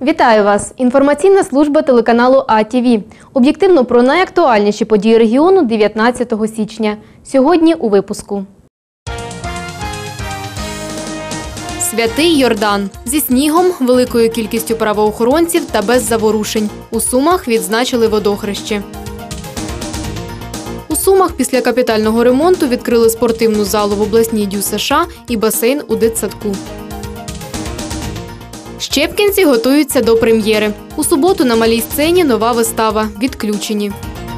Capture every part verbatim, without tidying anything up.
Вітаю вас! Інформаційна служба телеканалу А Т В. Об'єктивно про найактуальніші події регіону дев'ятнадцятого січня. Сьогодні у випуску. Святий Йордан. Зі снігом, великою кількістю правоохоронців та без заворушень. У Сумах відзначили водохреще. У Сумах після капітального ремонту відкрили спортивну залу в обласній ДЮСШ США і басейн у дитсадку. Щепкінці готуються до прем'єри. У суботу на малій сцені нова вистава «Відключені».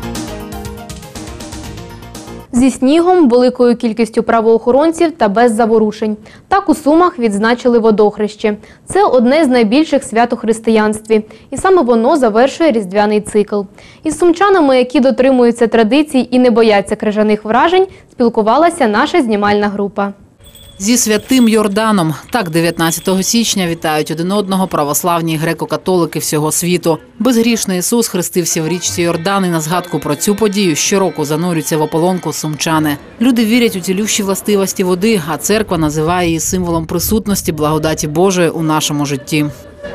Зі снігом, великою кількістю правоохоронців та без заворушень. Так у Сумах відзначили водохреще. Це одне з найбільших свят у християнстві. І саме воно завершує різдвяний цикл. Із сумчанами, які дотримуються традицій і не бояться крижаних вражень, спілкувалася наша знімальна група. Зі святим Йорданом. Так дев'ятнадцятого січня вітають один одного православні греко-католики всього світу. Безгрішний Ісус хрестився в річці Йордан, і на згадку про цю подію щороку занурюються в ополонку сумчани. Люди вірять у цілющі властивості води, а церква називає її символом присутності благодаті Божої у нашому житті.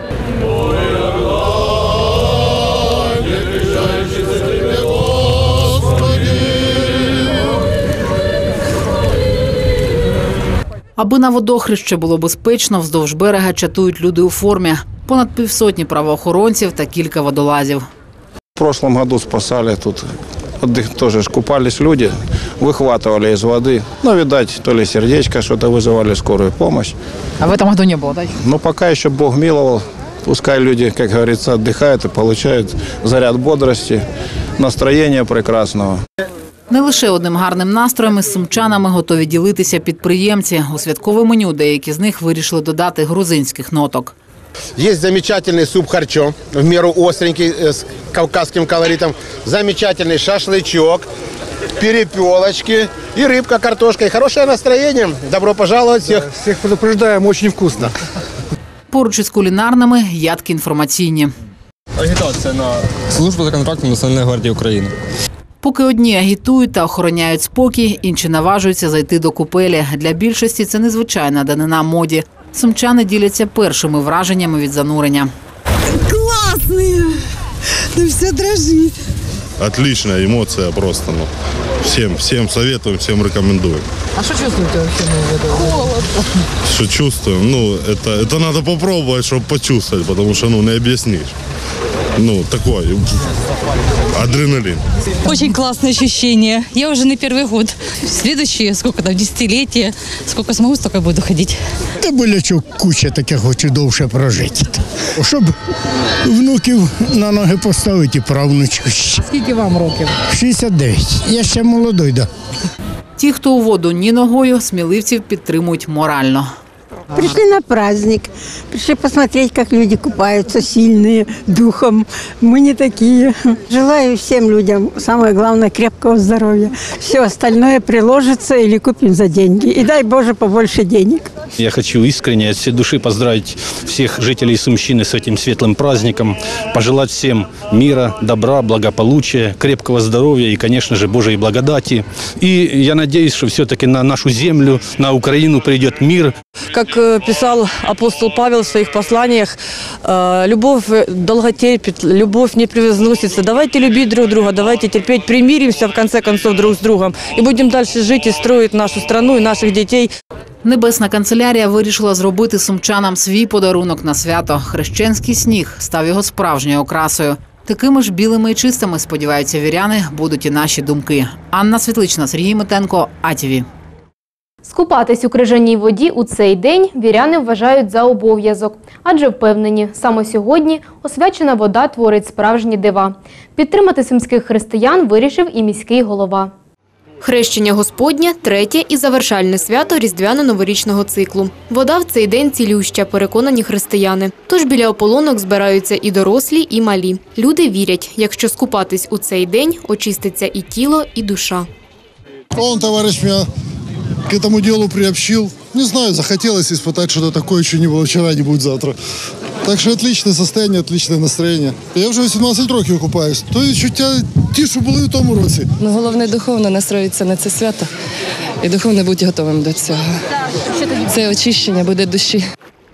Аби на водохреще було безпечно, вздовж берега чатують люди у формі. Понад півсотні правоохоронців та кілька водолазів. В прошлом году спасали тут, тоже купались люди, выхватывали из воды. Ну, видать, то ли сердечко, что-то вызывали скорую помощь. А в этом году не было, да? Но пока еще Бог миловал. Пускай люди, как говорится, отдыхают и получают заряд бодрости, настроения прекрасного. Не лише одним гарним настроєм із сумчанами готові ділитися підприємці. У святкове меню деякі з них вирішили додати грузинських ноток. Є замечательний суп харчо, в міру остренький, з кавказським колоритом, замечательний шашличок, перепелочки і рибка, картошка. І хороше настроєння. Добро пожаловать всіх. Всіх предупреждаємо, дуже вкусно. Поруч із кулінарними – ядки інформаційні. Агітація на службу за контрактом Національної гвардії України. Поки одні агітують та охороняють спокій, інші наважуються зайти до купелі. Для більшості це незвичайна данина моді. Сумчани діляться першими враженнями від занурення. Класний! Ну все дрожить. Отличная эмоция просто. Ну, всем, всем советуем, всем рекомендуем. А що чувствуєте вообще на воду? Холодно. Что чувствуем? Ну, это, это надо попробовать, чтобы почувствовать, потому что, ну, не объяснишь. Ну, такой адреналин. Очень классное ощущение. Я уже не первый год. Следующие, сколько там, десятилетия, сколько смогу, столько буду ходить. Та болячок куча таке, хочу довше прожити. Щоб внуків на ноги поставити і правнучку ще. Скільки вам років? шістдесят дев'ять. Я ще молодий, да. Ті, хто у воду ні ногою, сміливців підтримують морально. Пришли на праздник, пришли посмотреть, как люди купаются, сильные духом. Мы не такие. Желаю всем людям, самое главное, крепкого здоровья. Все остальное приложится или купим за деньги. И дай Боже побольше денег. Я хочу искренне от всей души поздравить всех жителей Сумщины с этим светлым праздником, пожелать всем мира, добра, благополучия, крепкого здоровья и, конечно же, Божьей благодати. И я надеюсь, что все-таки на нашу землю, на Украину придет мир. Как писал апостол Павел в своих посланиях, любовь долготерпит, любовь не превозносится. Давайте любить друг друга, давайте терпеть, примиримся в конце концов друг с другом и будем дальше жить и строить нашу страну и наших детей. Небесна канцелярія вирішила зробити сумчанам свій подарунок на свято. Хрещенський сніг став його справжньою окрасою. Такими ж білими і чистими, сподіваються віряни, будуть і наші думки. Анна Світлична, Сергій Митенко, А Т В. Скупатись у крижаній воді у цей день віряни вважають за обов'язок. Адже впевнені, саме сьогодні освячена вода творить справжні дива. Підтримати сумських християн вирішив і міський голова. Хрещення Господнє – третє і завершальне свято різдвяно-новорічного циклу. Вода в цей день цілюща, переконані християни. Тож біля ополонок збираються і дорослі, і малі. Люди вірять, якщо скупатись у цей день, очиститься і тіло, і душа. Он, товарищ, меня к этому делу приобщил. Не знаю, захотелось испытать что-то такое, что не было вчера, не будет завтра. Так что отличное состояние, отличное настроение. Я вже вісімнадцять років купаюсь. То відчуття ті, що були в тому році. Ну, головне духовно настроїтися на це свято і духовно бути готовим до цього. Це очищення буде душі.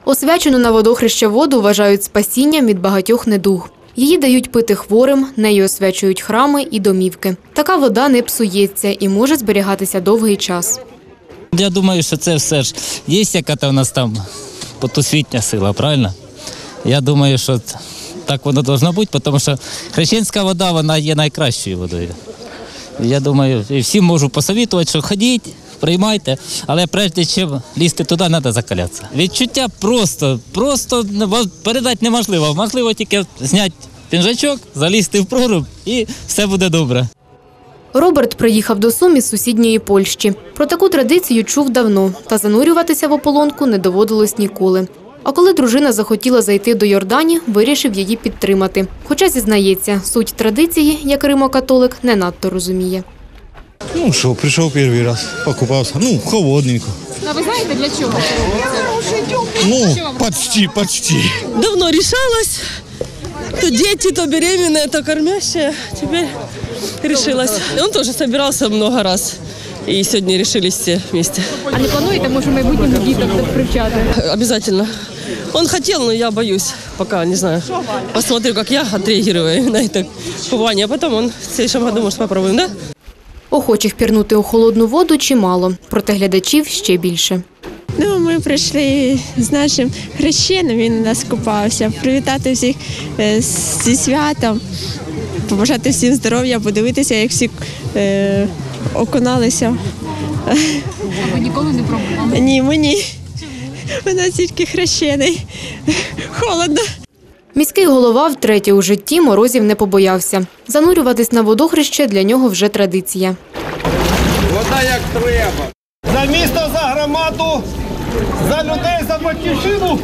Освячену на водохреща воду вважають спасінням від багатьох недуг. Її дають пити хворим, нею освячують храми і домівки. Така вода не псується і може зберігатися довгий час. Я думаю, що це все ж є яка-то у нас там потусвітня сила, правильно? Я думаю, що так воно повинно бути, тому що хрещенська вода, вона є найкращою водою. Я думаю, і всім можу посовітувати, що ходіть, приймайте, але прежде чим лізти туди, треба закалятися. Відчуття просто, просто передати неможливо. Можливо тільки зняти пінжачок, залізти в проруб і все буде добре. Роберт приїхав до Сум із сусідньої Польщі. Про таку традицію чув давно, та занурюватися в ополонку не доводилось ніколи. А коли дружина захотіла зайти до Йордані, вирішив її підтримати. Хоча, зізнається, суть традиції, як римо-католик, не надто розуміє. Ну що, прийшов перший раз, покупався. Ну, холодненько. А ви знаєте, для чого? Ну, почти, почти. Давно решалась. То дети, то беременная, то кормящая. Теперь решилась. И он тоже собирался много раз. И сегодня решились все вместе. А не плануєте, може, майбутніх діток привчати? Обязательно. Он хотел, но я боюсь. Пока, не знаю. Посмотрю, как я отреагирую на это купание. А потом он в следующем году, может, попробуем, да? Охочих пірнути у холодну воду чимало, проте глядачів ще більше. Ну, ми прийшли з нашим хрещеним, він у нас купався, привітати всіх зі святом, побажати всім здоров'я, подивитися, як всі е, окуналися. А ви ніколи не пробували? Ні, ми ні. У нас тільки хрещений. Холодно. Міський голова втретє у житті морозів не побоявся. Занурюватись на водохреще для нього вже традиція. Вода як треба. За місто, за громаду, за людей, за батьківщину.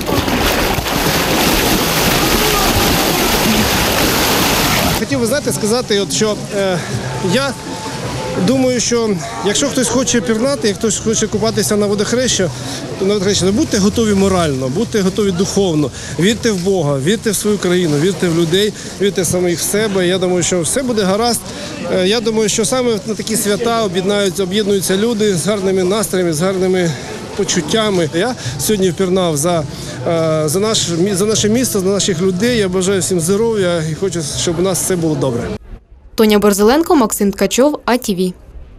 Хотів би, знаєте, сказати, от, що е, я думаю, що якщо хтось хоче пірнати, як хтось хоче купатися на водохреща, то на водохреща, то будьте готові морально, будьте готові духовно, вірте в Бога, вірте в свою країну, вірте в людей, вірте самих в себе. Я думаю, що все буде гаразд. Е, я думаю, що саме на такі свята об'єднуються, об'єднуються люди з гарними настроями, з гарними почуттями. Я сьогодні впірнав за, за, наш, за наше місто, за наших людей. Я бажаю всім здоров'я і хочу, щоб у нас все було добре. Тоня Борзеленко, Максим Ткачов, А Ті Ві.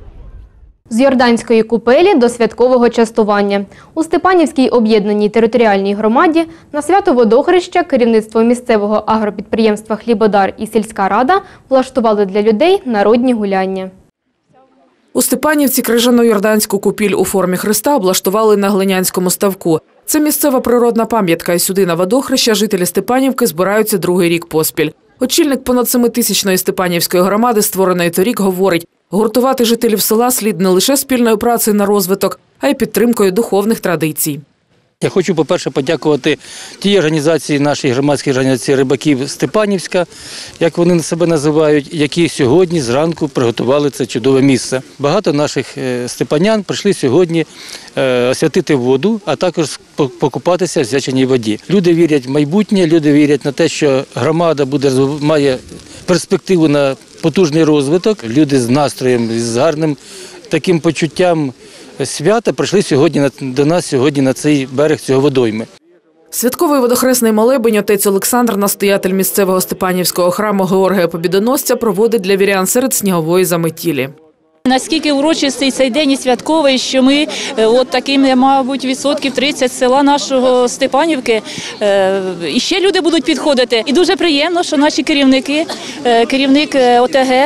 З Йорданської купелі до святкового частування. У Степанівській об'єднаній територіальній громаді на свято водохреща керівництво місцевого агропідприємства «Хлібодар» і сільська рада влаштували для людей народні гуляння. У Степанівці крижано-йорданську купіль у формі хреста облаштували на Глинянському ставку. Це місцева природна пам'ятка, і сюди на водохреща жителі Степанівки збираються другий рік поспіль. Очільник понад семитисячної Степанівської громади, створеної торік, говорить, гуртувати жителів села слід не лише спільною працею на розвиток, а й підтримкою духовних традицій. Я хочу, по-перше, подякувати тій організації, нашій громадській організації рибаків Степанівська, як вони себе називають, які сьогодні зранку приготували це чудове місце. Багато наших степанян прийшли сьогодні освятити воду, а також покупатися в свяченій воді. Люди вірять в майбутнє, люди вірять на те, що громада буде, має перспективу на потужний розвиток. Люди з настроєм, з гарним таким почуттям свята прийшли сьогодні до нас сьогодні на цей берег цього водойми. Святковий водохресний молебень отець Олександр, настоятель місцевого Степанівського храму Георгія Побідоносця, проводить для вірян серед снігової заметілі. Наскільки урочистий цей день і святковий, що ми, от таким, мабуть, відсотків тридцять села нашого Степанівки, і ще люди будуть підходити. І дуже приємно, що наші керівники, керівник О Те Ге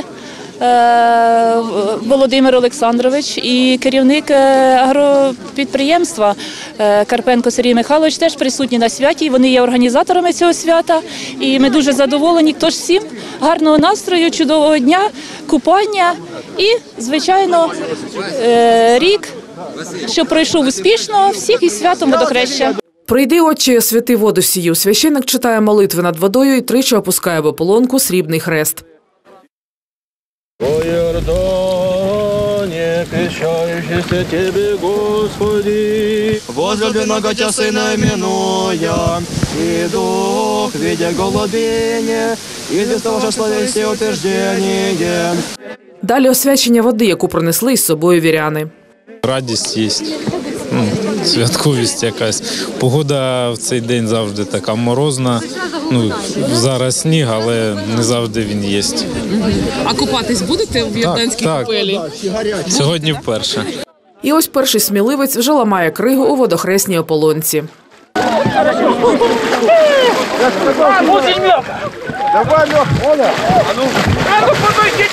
Володимир Олександрович і керівник агропідприємства Карпенко Сергій Михайлович теж присутні на святі. Вони є організаторами цього свята. І ми дуже задоволені. Тож всім гарного настрою, чудового дня, купання і, звичайно, рік, що пройшов успішно, всіх із святом водохреща. «Прийди, Отче, освяти воду сію». Священик читає молитви над водою і тричі опускає в ополонку срібний хрест. О Иордане, крещающийся Тебе, Господи, возлюбленного Тя Сына именуя, и Дух, видя голубение, и для того же славя все утверждение. Далі освячення води, яку принесли із собою віряни. Радість є. святковість якась. Погода в цей день завжди така морозна. Ну, зараз сніг, але не завжди він є. А купатись будете в Йорданській так, купелі? Сьогодні вперше. І ось перший сміливець вже ламає кригу у водохресній ополонці. Давай, Лёх, Оля! А ну, а ну подойдите,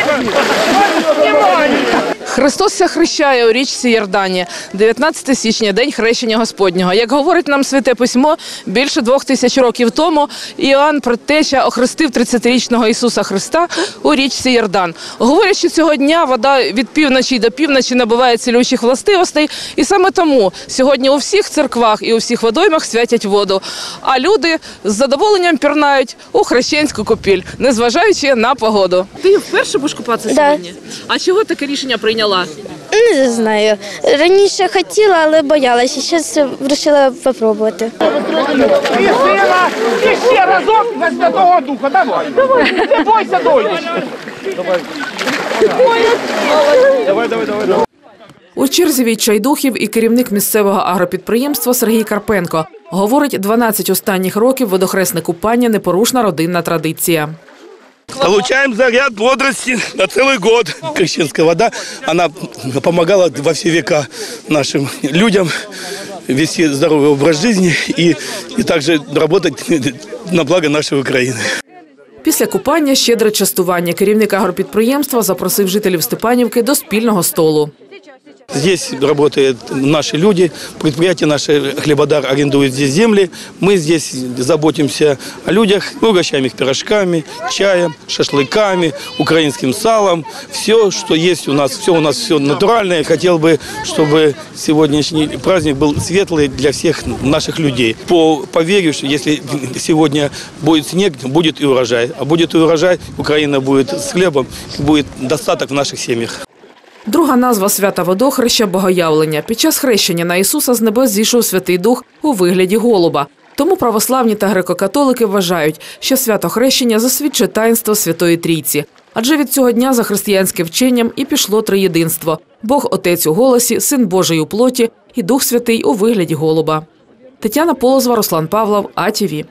Христос ся хрещає у річці Йордані. дев'ятнадцяте січня – День хрещення Господнього. Як говорить нам Святе Письмо, більше двох тисяч років тому Іоанн Предтеча охрестив тридцятирічного Ісуса Христа у річці Йордан. Говорять, що цього дня вода від півночі до півночі набуває цілющих властивостей, і саме тому сьогодні у всіх церквах і у всіх водоймах святять воду. А люди з задоволенням пірнають у хрещенську купіль, незважаючи на погоду. Ти вперше будеш купатися Да. сьогодні? А чого таке рішення прийняла? Не знаю. Раніше хотіла, але боялася. Зараз вирішила спробувати. І сила, і ще разок на Святого Духа. Давай. Давай. Не бойся, дойдеш. Давай. Давай, давай, давай. У черзі відчайдухів і керівник місцевого агропідприємства Сергій Карпенко. Говорить, дванадцять останніх років водохресне купання – непорушна родинна традиція. Получаем заряд бодрости на целый год. Крещенская вода, она помогала во все века нашим людям вести здоровый образ жизни и, и также работать на благо нашей Украины. Після купання щедре частування. Керівник агропідприємства запросив жителів Степанівки до спільного столу. Здесь работают наши люди, предприятие наше «Хлебодар» арендует здесь земли. Мы здесь заботимся о людях, угощаем их пирожками, чаем, шашлыками, украинским салом. Все, что есть у нас, все у нас все натуральное. Хотел бы, чтобы сегодняшний праздник был светлый для всех наших людей. По поверью, что если сегодня будет снег, будет и урожай. А будет и урожай, Украина будет с хлебом, будет достаток в наших семьях. Друга назва свята водохреща – Богоявлення. Під час хрещення на Ісуса з небес зійшов Святий Дух у вигляді голуба. Тому православні та греко-католики вважають, що свято хрещення засвідчує таїнство Святої Трійці. Адже від цього дня за християнським вченням і пішло триєдинство – Бог Отець у голосі, Син Божий у плоті і Дух Святий у вигляді голуба. Тетяна Полозва, Руслан Павлов, А Т В.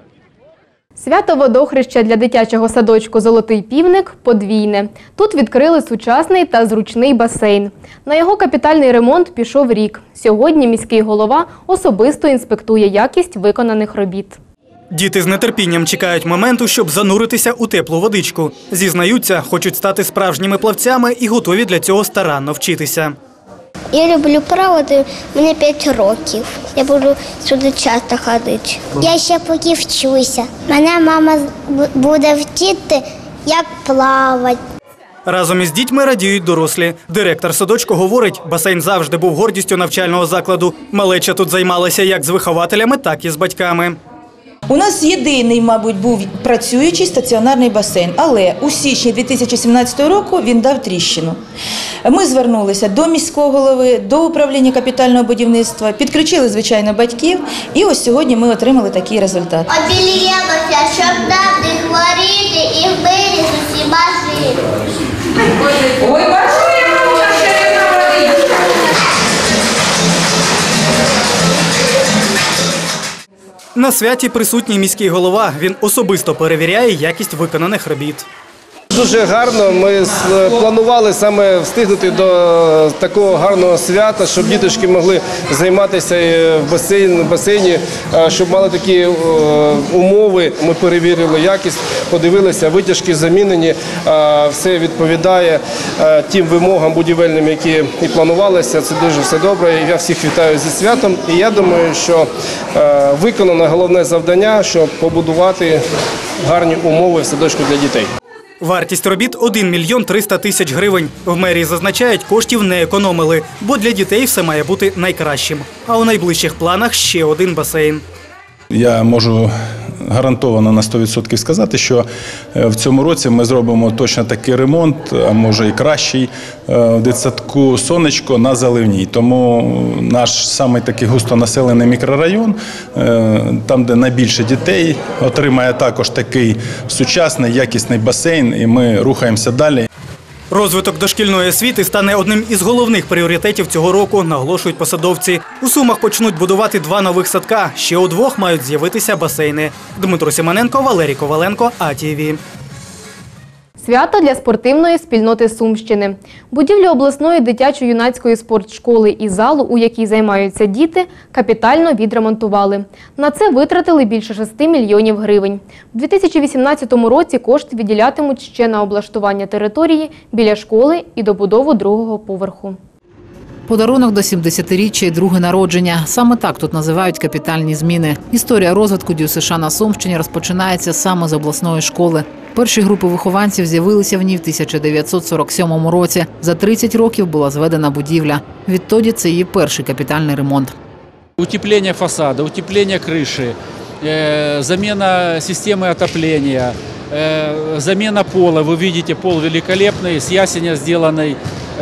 Свято водохреща для дитячого садочку «Золотий півник» подвійне. Тут відкрили сучасний та зручний басейн. На його капітальний ремонт пішов рік. Сьогодні міський голова особисто інспектує якість виконаних робіт. Діти з нетерпінням чекають моменту, щоб зануритися у теплу водичку. Зізнаються, хочуть стати справжніми плавцями і готові для цього старанно вчитися. Я люблю плавати, мені п'ять років. Я буду сюди часто ходити. Я ще поки вчуся. Мене мама буде вчити, як плавати. Разом із дітьми радіють дорослі. Директор садочку говорить, басейн завжди був гордістю навчального закладу. Малеча тут займалася як з вихователями, так і з батьками. У нас єдиний, мабуть, був працюючий стаціонарний басейн, але у січні дві тисячі сімнадцятого року він дав тріщину. Ми звернулися до міського голови, до управління капітального будівництва, підключили, звичайно, батьків, і ось сьогодні ми отримали такий результат. Обілємося, щоб нам не хворіти і вбили з усіма жити. Ой, бачимо, На святі присутній міський голова. Він особисто перевіряє якість виконаних робіт. Дуже гарно. Ми планували саме встигнути до такого гарного свята, щоб діточки могли займатися в басейні, в басейні, щоб мали такі умови. Ми перевірили якість, подивилися, витяжки замінені, все відповідає тим вимогам будівельним, які і планувалися. Це дуже все добре. Я всіх вітаю зі святом. І я думаю, що виконано головне завдання, щоб побудувати гарні умови в садочку для дітей. Вартість робіт – один мільйон триста тисяч гривень. В мерії зазначають, коштів не економили, бо для дітей все має бути найкращим. А у найближчих планах ще один басейн. Я можу гарантовано на сто відсотків сказати, що в цьому році ми зробимо точно такий ремонт, а може і кращий, в дитсадку «Сонечко» на Заливній. Тому наш самий такий густонаселений мікрорайон, там, де найбільше дітей, отримає також такий сучасний, якісний басейн, і ми рухаємося далі. Розвиток дошкільної освіти стане одним із головних пріоритетів цього року, наголошують посадовці. У Сумах почнуть будувати два нових садка, ще у двох мають з'явитися басейни. Дмитро Симоненко, Валерій Коваленко, А Т В. Свято для спортивної спільноти Сумщини. Будівлю обласної дитячо-юнацької спортшколи і залу, у якій займаються діти, капітально відремонтували. На це витратили більше шести мільйонів гривень. У дві тисячі вісімнадцятому році кошти виділятимуть ще на облаштування території біля школи і добудову другого поверху. Подарунок до сімдесятиріччя і друге народження. Саме так тут називають капітальні зміни. Історія розвитку Ді Ю С Ш на Сумщині розпочинається саме з обласної школи. Перші групи вихованців з'явилися в ній в тисяча дев'ятсот сорок сьомому році. За тридцять років була зведена будівля. Відтоді це її перший капітальний ремонт. Утепление фасада, утепление крыши, замена системы отопления, замена пола. Вы видите, пол великолепный, с ясеня сделанный.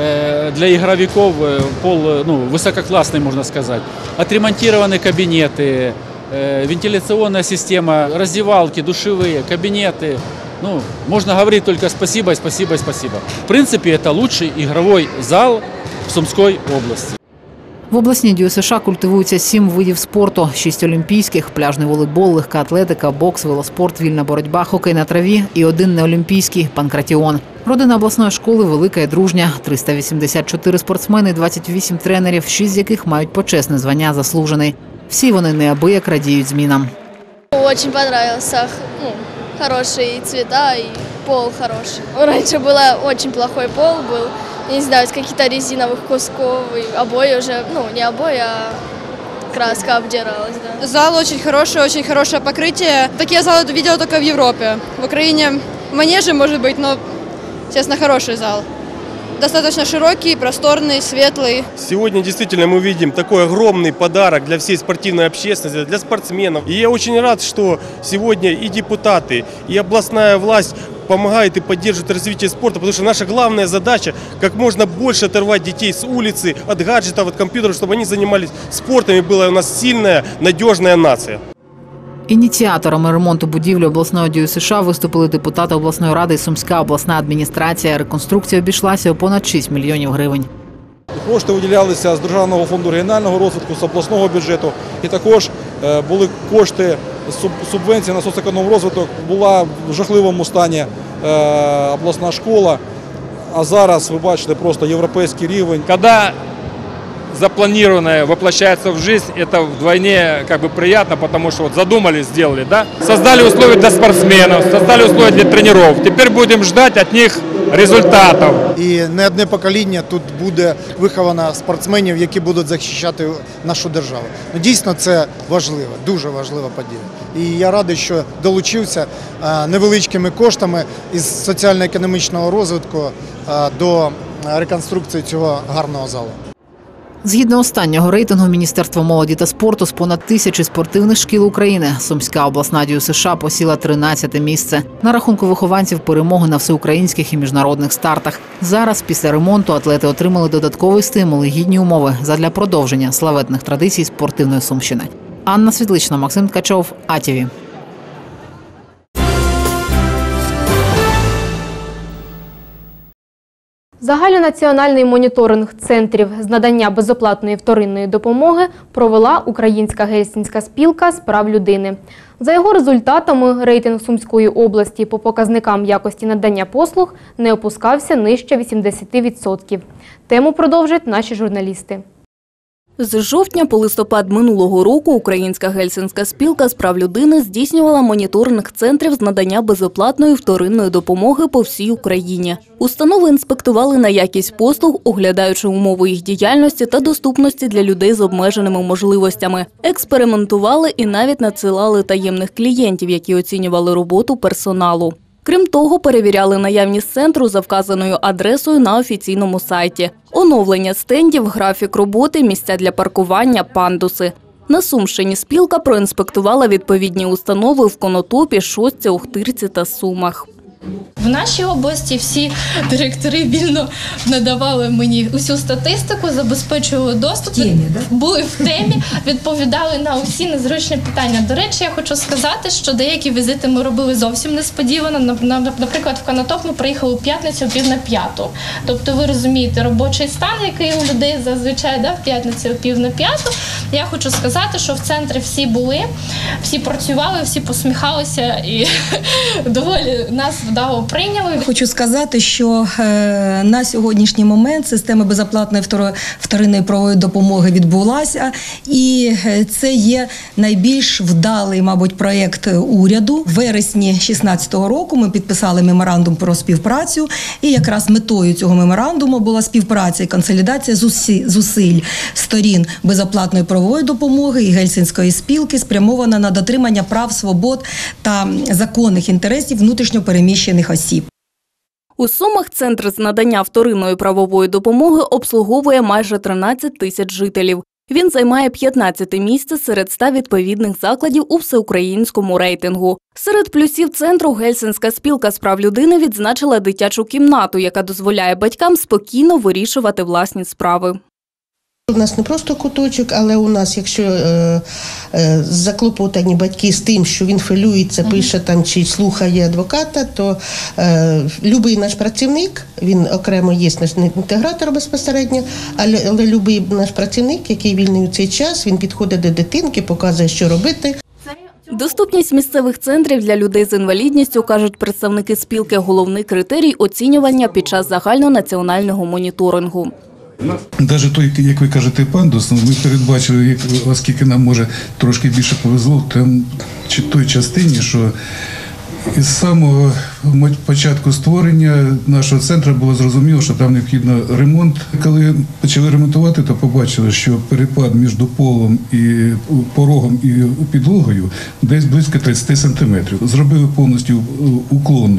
Для игровиков пол ну, высококлассный, можно сказать. Отремонтированы кабинеты, вентиляционная система, раздевалки, душевые, кабинеты. Ну, можно говорить только спасибо, спасибо, спасибо. В принципе, это лучший игровой зал в Сумской области. В обласній Ді Ю С Ш культивуються сім видів спорту. Шість олімпійських – пляжний волейбол, легка атлетика, бокс, велоспорт, вільна боротьба, хокей на траві і один неолімпійський – панкратіон. Родина обласної школи велика і дружня. триста вісімдесят чотири спортсмени, двадцять вісім тренерів, шість з яких мають почесне звання «Заслужений». Всі вони неабияк радіють змінам. Дуже подобався. Ну, хороші цвета і пол хороший. Раніше був дуже плохой пол, був. Не знаю, из каких-то резиновых кусков, и обои уже, ну, не обои, а краска обдиралась, да. Зал очень хороший, очень хорошее покрытие. Такие залы видела только в Европе. В Украине манежи, может быть, но, честно, хороший зал. Достаточно широкий, просторный, светлый. Сегодня действительно мы видим такой огромный подарок для всей спортивной общественности, для спортсменов. И я очень рад, что сегодня и депутаты, и областная власть помогает и поддерживает развитие спорта, потому что наша главная задача – как можно больше оторвать детей с улицы, от гаджетов, от компьютеров, чтобы они занимались спортом и была у нас сильная, надежная нация. Ініціаторами ремонту будівлі обласної Ді Ю С Ш виступили депутати обласної ради і Сумська обласна адміністрація. Реконструкція обійшлася у понад шість мільйонів гривень. Кошти виділялися з Державного фонду регіонального розвитку, з обласного бюджету. І також були кошти субвенції на соцекономрозвиток. Була в жахливому стані обласна школа, а зараз, ви бачите, просто європейський рівень. Коли запланированное воплощается в жизнь, это вдвойне как бы приятно, потому что вот задумали, сделали, да? Создали условия для спортсменов, создали условия для тренеров. Теперь будем ждать от них результатів. І не одне покоління тут буде виховано спортсменів, які будуть захищати нашу державу. Ну, дійсно, це важливо, дуже важлива подія. І я радий, що долучився невеличкими коштами із соціально-економічного розвитку до реконструкції цього гарного залу. Згідно останнього рейтингу Міністерства молоді та спорту, з понад тисячі спортивних шкіл України Сумська обласна Ді Ю С Ш посіла тринадцяте місце. На рахунку вихованців перемоги на всеукраїнських і міжнародних стартах. Зараз, після ремонту, атлети отримали додатковий стимул і гідні умови задля продовження славетних традицій спортивної Сумщини. Анна Світлична, Максим Ткачов, А Т В. Загальнонаціональний моніторинг центрів з надання безоплатної вторинної допомоги провела Українська гельсінська спілка з прав людини. За його результатами, рейтинг Сумської області по показникам якості надання послуг не опускався нижче вісімдесят відсотків. Тему продовжать наші журналісти. З жовтня по листопад минулого року Українська гельсінська спілка з прав людини здійснювала моніторинг центрів з надання безоплатної вторинної допомоги по всій Україні. Установи інспектували на якість послуг, оглядаючи умови їх діяльності та доступності для людей з обмеженими можливостями. Експериментували і навіть надсилали таємних клієнтів, які оцінювали роботу персоналу. Крім того, перевіряли наявність центру за вказаною адресою на офіційному сайті. Оновлення стендів, графік роботи, місця для паркування, пандуси. На Сумщині спілка проінспектувала відповідні установи в Конотопі, Шостці, Охтирці та Сумах. В нашій області всі директори вільно надавали мені усю статистику, забезпечували доступ, темі, да? Були в темі, відповідали на усі незручні питання. До речі, я хочу сказати, що деякі візити ми робили зовсім несподівано. Наприклад, в Конотоп ми приїхали у п'ятницю о пів на п'яту. Тобто ви розумієте робочий стан, який у людей зазвичай, да, в п'ятницю о пів на п'яту. Я хочу сказати, що в центрі всі були, всі працювали, всі посміхалися і доволі нас вдало прийняли. Хочу сказати, що е, на сьогоднішній момент система безоплатної вторинної правової допомоги відбулася, і це є найбільш вдалий, мабуть, проєкт уряду. В вересні дві тисячі шістнадцятого року ми підписали меморандум про співпрацю, і якраз метою цього меморандуму була співпраця і консолідація зусиль сторін безоплатної правової допомоги і Гельсінської спілки, спрямована на дотримання прав, свобод та законних інтересів внутрішньо переміщених осіб. У Сумах центр з надання вторинної правової допомоги обслуговує майже тринадцять тисяч жителів. Він займає п'ятнадцяте місце серед ста відповідних закладів у всеукраїнському рейтингу. Серед плюсів центру Гельсінська спілка з прав людини відзначила дитячу кімнату, яка дозволяє батькам спокійно вирішувати власні справи. У нас не просто куточок, але у нас, якщо е, е, заклопотані батьки з тим, що він хвилюється, пише там чи слухає адвоката, то е, любий наш працівник, він окремо є наш інтегратор безпосередньо, але, але любий наш працівник, який вільний у цей час, він підходить до дитинки, показує, що робити. Доступність місцевих центрів для людей з інвалідністю, кажуть представники спілки, головний критерій оцінювання під час загальнонаціонального моніторингу. Навіть той, як ви кажете, пандус, ми передбачили, оскільки нам, може, трошки більше повезло в той частині, що із самого початку створення нашого центру було зрозуміло, що там необхідно ремонт. Коли почали ремонтувати, то побачили, що перепад між полом і порогом і підлогою десь близько тридцять сантиметрів. Зробили повністю уклон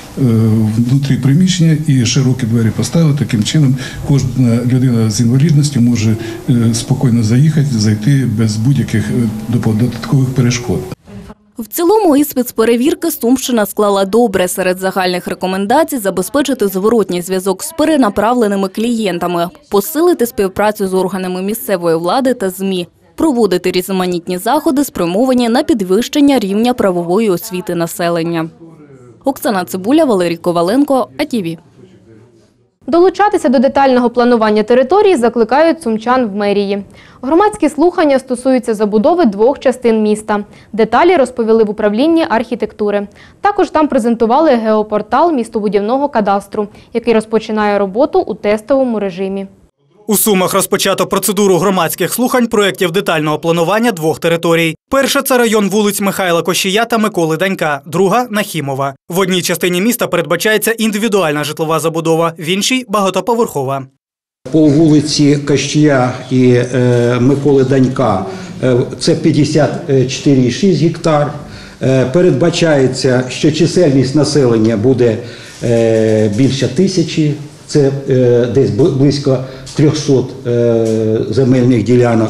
внутрі приміщення і широкі двері поставили. Таким чином кожна людина з інвалідністю може спокійно заїхати, зайти без будь-яких додаткових перешкод. В цілому іспит з перевірки Сумщина склала добре. Серед загальних рекомендацій забезпечити зворотній зв'язок з перенаправленими клієнтами, посилити співпрацю з органами місцевої влади та ЗМІ, проводити різноманітні заходи, спрямовані на підвищення рівня правової освіти населення. Оксана Цибуля, Валерій Коваленко, А Ті Ві. Долучатися до детального планування території закликають сумчан в мерії. Громадські слухання стосуються забудови двох частин міста. Деталі розповіли в управлінні архітектури. Також там презентували геопортал містобудівного кадастру, який розпочинає роботу у тестовому режимі. У Сумах розпочато процедуру громадських слухань проєктів детального планування двох територій. Перша – це район вулиць Михайла Кошія та Миколи Данька, друга – Нахімова. В одній частині міста передбачається індивідуальна житлова забудова, в іншій – багатоповерхова. По вулиці Кощія і е, Миколи Данька е, це п'ятдесят чотири цілих шість десятих гектар. Е, передбачається, що чисельність населення буде е, більше тисячі, це е, десь близько трьохсот е, земельних ділянок.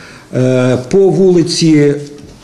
Е, по вулиці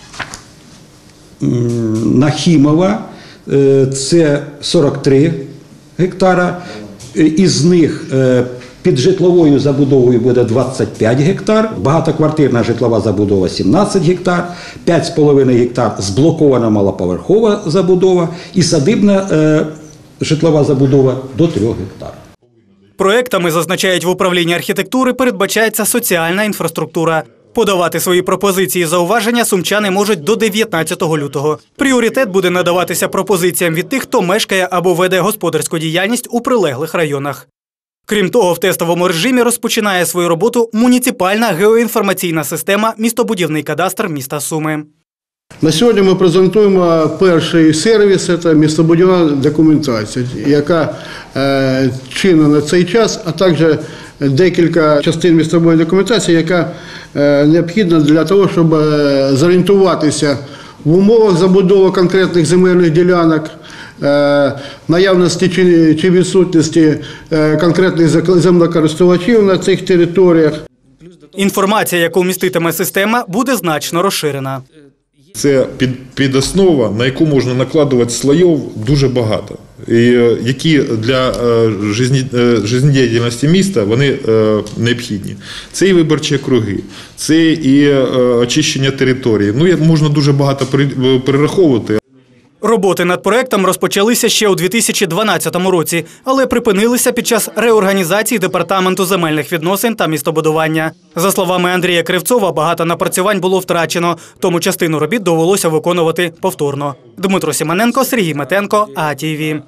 м, Нахімова е, це сорок три гектара, із них е, під житловою забудовою буде двадцять п'ять гектар, багатоквартирна житлова забудова сімнадцять гектар, п'ять з половиною гектар зблокована малоповерхова забудова і садибна е, житлова забудова до трьох гектар. Проектами, зазначають в управлінні архітектури, передбачається соціальна інфраструктура. Подавати свої пропозиції і зауваження сумчани можуть до дев'ятнадцятого лютого. Пріоритет буде надаватися пропозиціям від тих, хто мешкає або веде господарську діяльність у прилеглих районах. Крім того, в тестовому режимі розпочинає свою роботу муніципальна геоінформаційна система «Містобудівний кадастр міста Суми». На сьогодні ми презентуємо перший сервіс – це містобудівна документація, яка е, чинна на цей час, а також декілька частин містобудівної документації, яка е, необхідна для того, щоб е, зорієнтуватися в умовах забудови конкретних земельних ділянок, е, наявності чи, чи відсутності е, конкретних землекористувачів на цих територіях. Інформація, яку міститиме система, буде значно розширена. Це під, підоснова, на яку можна накладувати слоїв дуже багато. які для життєдіяльності міста вони необхідні. Це і виборчі округи, це і очищення території. Ну, можна дуже багато перераховувати. Роботи над проектом розпочалися ще у дві тисячі дванадцятому році, але припинилися під час реорганізації Департаменту земельних відносин та містобудування. За словами Андрія Кривцова, багато напрацювань було втрачено, тому частину робіт довелося виконувати повторно. Дмитро Сімоненко, Сергій Метенко, А Т В.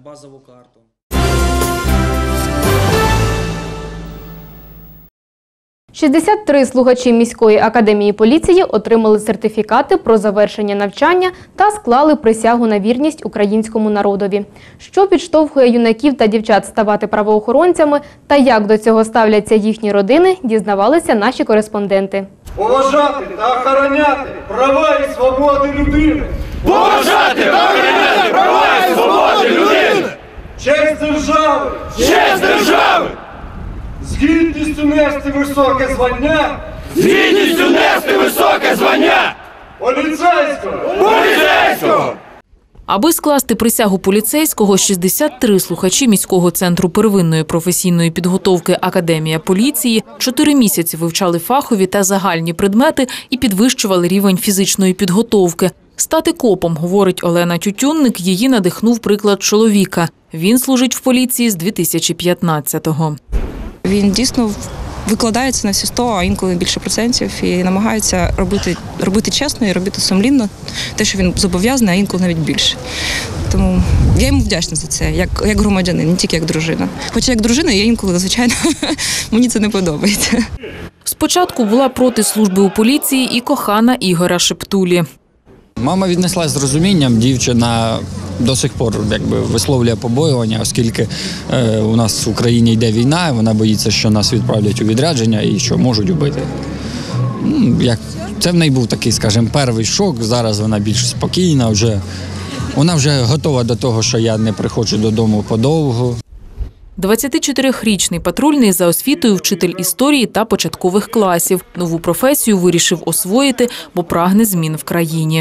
шістдесят три слухачі міської академії поліції отримали сертифікати про завершення навчання та склали присягу на вірність українському народові. Що підштовхує юнаків та дівчат ставати правоохоронцями та як до цього ставляться їхні родини, дізнавалися наші кореспонденти. Поважати та охороняти права і свободи людини. Поважати та охороняти права і свободи людини. Честь держави. Честь держави. З гідністю нести високе звання. З гідністю нести високе звання. Поліцейського. Поліцейського. Аби скласти присягу поліцейського, шістдесят три слухачі міського центру первинної професійної підготовки «Академія поліції» чотири місяці вивчали фахові та загальні предмети і підвищували рівень фізичної підготовки. Стати копом, говорить Олена Тютюнник, її надихнув приклад чоловіка. Він служить в поліції з дві тисячі п'ятнадцятого. Він дійсно викладається на всі сто, а інколи більше процентів, і намагається робити, робити чесно і робити сумлінно те, що він зобов'язаний, а інколи навіть більше. Тому я йому вдячна за це, як, як громадянин, не тільки як дружина. Хоча як дружина я інколи, звичайно, мені це не подобається. Спочатку була проти служби у поліції і кохана Ігоря Шептулі. Мама віднеслась з розумінням, дівчина до сих пор якби висловлює побоювання, оскільки е, у нас в Україні йде війна, вона боїться, що нас відправлять у відрядження і що можуть убити. Ну, як, це в неї був такий, скажімо, перший шок, зараз вона більш спокійна, вже, вона вже готова до того, що я не приходжу додому подовго. двадцятичотирирічний патрульний за освітою вчитель історії та початкових класів. Нову професію вирішив освоїти, бо прагне змін в країні.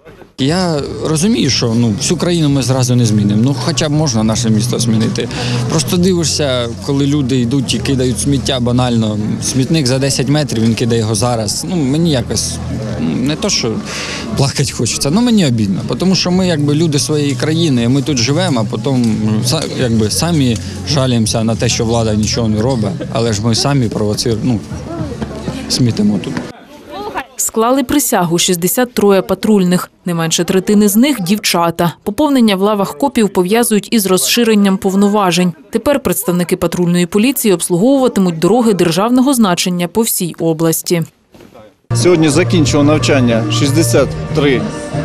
Я розумію, що ну, всю країну ми зразу не змінимо. Ну, хоча б можна наше місто змінити. Просто дивишся, коли люди йдуть і кидають сміття банально. Смітник за десять метрів, він кидає його зараз. Ну, мені якось не то, що плакати хочеться, але мені обідно. Тому що ми якби люди своєї країни, ми тут живемо, а потім якби самі жаліємося на те, що влада нічого не робить, але ж ми самі провоцируємо, ну, смітимо тут. Склали присягу шістдесят троє патрульних. Не менше третини з них – дівчата. Поповнення в лавах копів пов'язують із розширенням повноважень. Тепер представники патрульної поліції обслуговуватимуть дороги державного значення по всій області. Сьогодні закінчило навчання шістдесят три,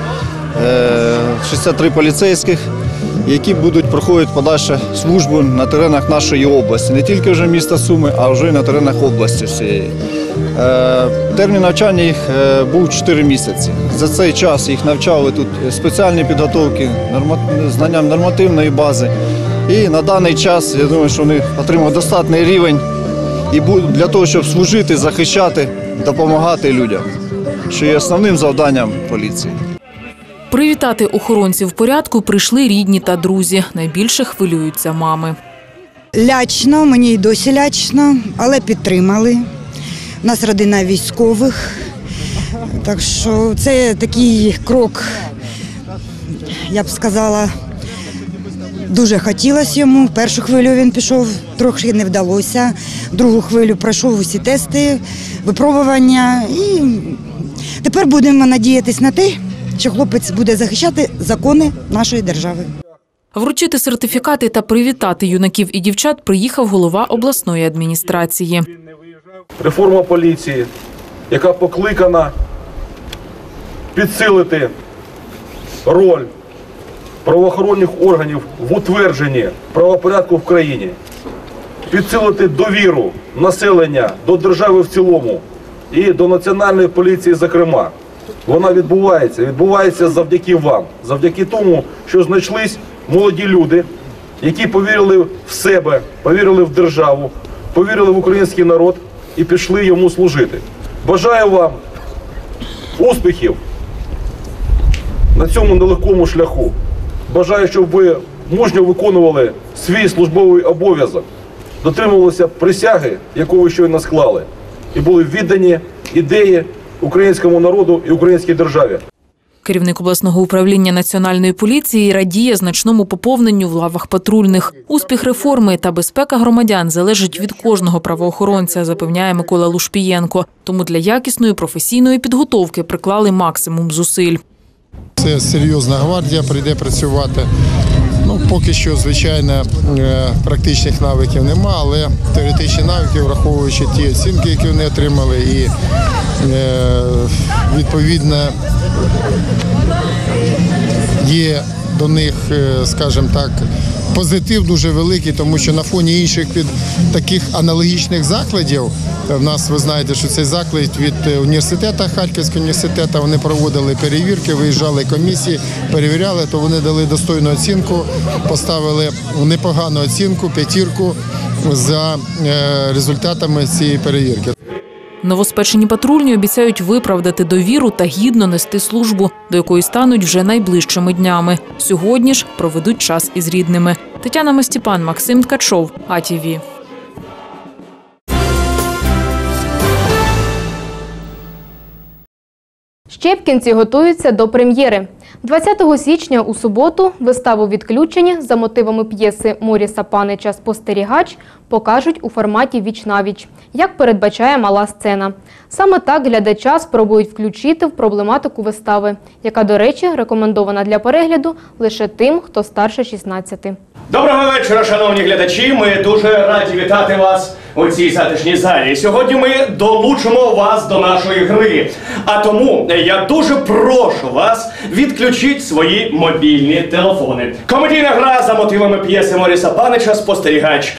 шістдесят три поліцейських, які будуть проходити подальшу службу на теренах нашої області. Не тільки вже міста Суми, а вже й на теренах області всієї. Термін навчання їх був чотири місяці. За цей час їх навчали тут спеціальні підготовки, знанням нормативної бази. І на даний час, я думаю, що вони отримали достатній рівень і для того, щоб служити, захищати, допомагати людям, що є основним завданням поліції. Привітати охоронців порядку прийшли рідні та друзі. Найбільше хвилюються мами. Лячно, мені й досі лячно, але підтримали. У нас родина військових, так що це такий крок, я б сказала, дуже хотілося йому. Першу хвилю він пішов, трохи не вдалося, другу хвилю пройшов усі тести, випробування і тепер будемо надіятися на те, що хлопець буде захищати закони нашої держави. Вручити сертифікати та привітати юнаків і дівчат приїхав голова обласної адміністрації. Реформа поліції, яка покликана підсилити роль правоохоронних органів в утвердженні правопорядку в країні, підсилити довіру населення до держави в цілому і до Національної поліції зокрема. Вона відбувається, відбувається завдяки вам, завдяки тому, що знайшлись молоді люди, які повірили в себе, повірили в державу, повірили в український народ і пішли йому служити. Бажаю вам успіхів на цьому нелегкому шляху. Бажаю, щоб ви мужньо виконували свій службовий обов'язок, дотримувалися присяги, яку ви щойно склали, і були віддані ідеї українському народу і українській державі. Керівник обласного управління Національної поліції радіє значному поповненню в лавах патрульних. Успіх реформи та безпека громадян залежить від кожного правоохоронця, запевняє Микола Лушпієнко. Тому для якісної професійної підготовки приклали максимум зусиль. Це серйозна гвардія, прийде працювати. Ну, поки що, звичайно, практичних навиків нема, але теоретичні навики, враховуючи ті оцінки, які вони отримали, і відповідно є до них, скажімо так, позитив дуже великий, тому що на фоні інших від таких аналогічних закладів, в нас, ви знаєте, що цей заклад від університету, Харківського університету, вони проводили перевірки, виїжджали комісії, перевіряли, то вони дали достойну оцінку, поставили непогану оцінку, п'ятірку за результатами цієї перевірки. Новоспечені патрульні обіцяють виправдати довіру та гідно нести службу, до якої стануть вже найближчими днями. Сьогодні ж проведуть час із рідними. Тетяна Мостіпан, Максим Ткачов, А Ті Ві. Щепкінці готуються до прем'єри. двадцятого січня у суботу виставу «Відключені» за мотивами п'єси Моріса Панича «Спостерігач» покажуть у форматі віч-навіч, як передбачає мала сцена. Саме так глядача спробують включити в проблематику вистави, яка, до речі, рекомендована для перегляду лише тим, хто старше шістнадцяти. Доброго вечора, шановні глядачі. Ми дуже раді вітати вас у цій затишній залі. Сьогодні ми долучимо вас до нашої гри. А тому я дуже прошу вас відключити свої мобільні телефони. Комедійна гра за мотивами п'єси Моріса Панича «Спостерігач».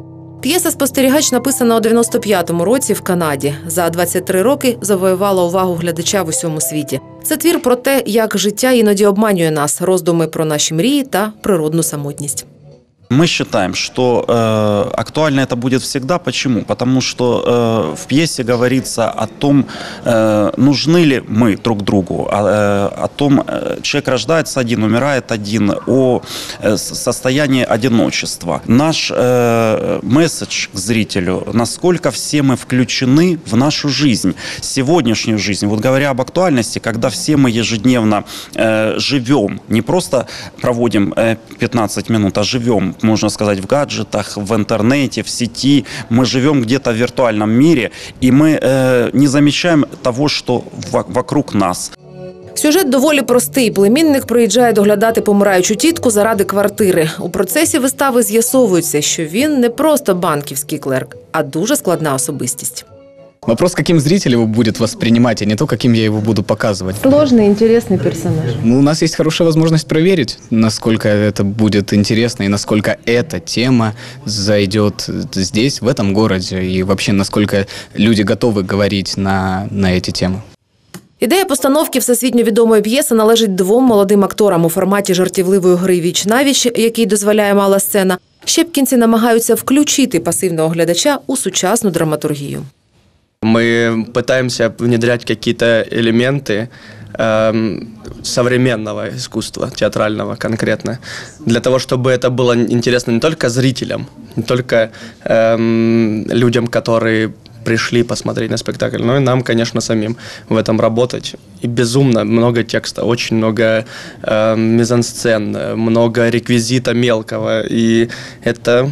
П'єса «Спостерігач» написана у дев'яносто п'ятому році в Канаді. За двадцять три роки завоювала увагу глядача в усьому світі. Це твір про те, як життя іноді обманює нас, роздуми про наші мрії та природну самотність. Мы считаем, что э, актуально это будет всегда. Почему? Потому что э, в пьесе говорится о том, э, нужны ли мы друг другу, о, э, о том, э, человек рождается один, умирает один, о э, состоянии одиночества. Наш э, месседж к зрителю, насколько все мы включены в нашу жизнь, сегодняшнюю жизнь. Вот говоря об актуальности, когда все мы ежедневно э, живем, не просто проводим э, пятнадцать минут, а живем, можно сказать, в гаджетах, в интернете, в сети. Мы живем где-то в виртуальном мире, и мы э, не замечаем того, что вокруг нас. Сюжет доволі простий. Племінник приїжджає доглядати помираючу тітку заради квартири. У процесі вистави з'ясовується, що він не просто банківський клерк, а дуже складна особистість. Вопрос, каким зритель его будет воспринимать, а не то, каким я его буду показывать. Сложный, интересный персонаж. Ну, у нас есть хорошая возможность проверить, насколько это будет интересно и насколько эта тема зайдет здесь, в этом городе, и вообще, насколько люди готовы говорить на, на эти темы. Ідея постановки всесвітньо відомої п'єси належить двом молодим акторам у форматі жартівливої гри «Віч-навіч», який дозволяє мала сцена. Щепкінці намагаються включити пасивного глядача у сучасну драматургію. Мы пытаемся внедрять какие-то элементы э, современного искусства, театрального конкретно, для того, чтобы это было интересно не только зрителям, не только э, людям, которые пришли посмотреть на спектакль, но и нам, конечно, самим в этом работать. И безумно много текста, очень много э, мизансцен, много реквизита мелкого, и это,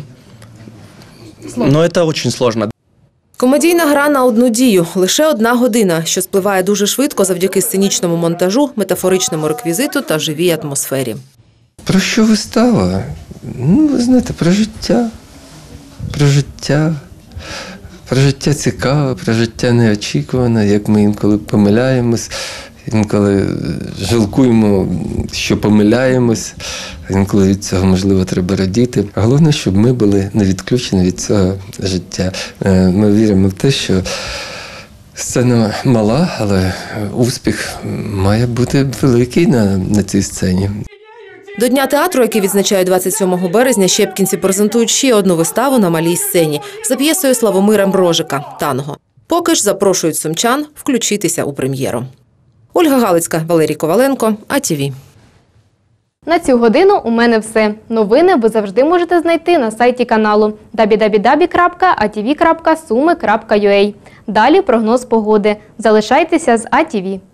ну, это очень сложно. Комедійна гра на одну дію. Лише одна година, що спливає дуже швидко завдяки сценічному монтажу, метафоричному реквізиту та живій атмосфері. Про що вистава? Ну, ви знаєте, про життя. Про життя. Про життя цікаве, про життя неочікуване, як ми інколи помиляємось, інколи жалкуємо, що помиляємось, інколи від цього, можливо, треба радіти. Головне, щоб ми були не відключені від цього життя. Ми віримо в те, що сцена мала, але успіх має бути великий на, на цій сцені. До Дня театру, який відзначають двадцять сьомого березня, щепкінці презентують ще одну виставу на малій сцені за п'єсою Славомира Мрожика «Танго». Поки ж запрошують сумчан включитися у прем'єру. Ольга Галицька, Валерій Коваленко, А Ті Ві. На цю годину у мене все. Новини ви завжди можете знайти на сайті каналу дабл ю дабл ю дабл ю крапка а ті ві крапка суми крапка ю а. Далі прогноз погоди. Залишайтеся з А Ті Ві.